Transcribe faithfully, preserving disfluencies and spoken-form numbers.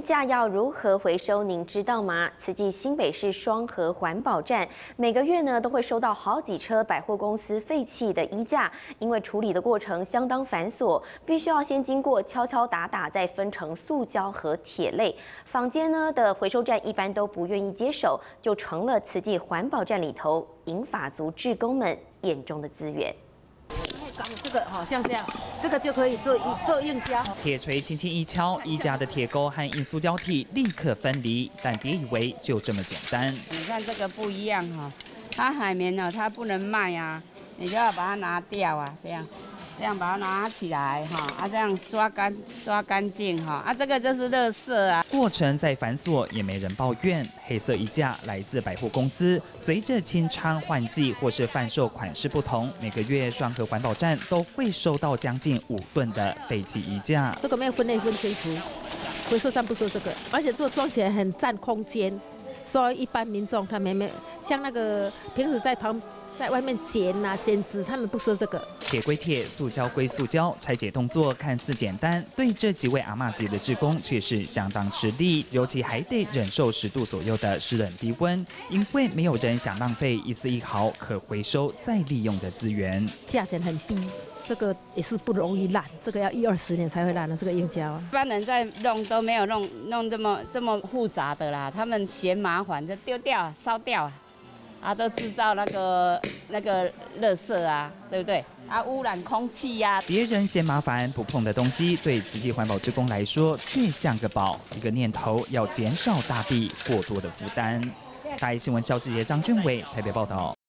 架要如何回收？您知道吗？慈济新北市双和环保站每个月呢都会收到好几车百货公司废弃的衣架，因为处理的过程相当繁琐，必须要先经过敲敲打打，再分成塑胶和铁类。坊间呢的回收站一般都不愿意接手，就成了慈济环保站里头银发族志工们眼中的资源。 这个好像这样，这个就可以做做硬胶。 铁锤轻轻一敲，衣架的铁钩和硬塑胶体立刻分离。但别以为就这么简单。 你看这个不一样哈，它海绵呢，它不能卖啊，你就要把它拿掉啊，这样。 这样把它拿起来哈，啊，这样刷干刷干净哈，啊，这个就是垃圾啊。 过程再繁琐也没人抱怨。黑色衣架来自百货公司，随着清仓换季或是贩售款式不同，每个月双和环保站都会收到将近五吨的废弃衣架。 这个没有分类分清楚，回收站不收这个，而且这个装起来很占空间，所以一般民众他们没像那个平时在旁。 在外面剪啊剪纸，他们不收这个。 铁归铁，塑胶归塑胶，拆解动作看似简单，对这几位阿嬷级的志工却是相当吃力，尤其还得忍受十度左右的湿冷低温，因为没有人想浪费一丝一毫可回收再利用的资源。 价钱很低，这个也是不容易烂，这个要一二十年才会烂的这个硬胶。 一般人在弄都没有弄弄这么这么复杂的啦，他们嫌麻烦就丢掉、烧掉。 啊，都制造那个那个垃圾啊，对不对？啊，污染空气呀、啊。 别人嫌麻烦不碰的东西，对慈济环保志工来说却像个宝。一个念头，要减少大地过多的负担。台新闻消息者张俊伟台北报道。